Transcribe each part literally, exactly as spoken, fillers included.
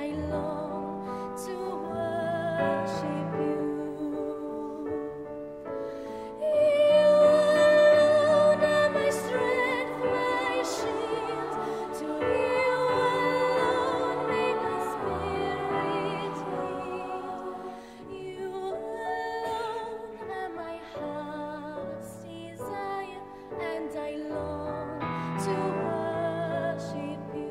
I long to worship you. You alone are my strength, my shield. To you alone may my spirit yield. You alone are my heart's desire, and I long to worship you.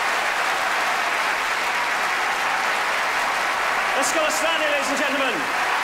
Let's go to Strade, ladies and gentlemen.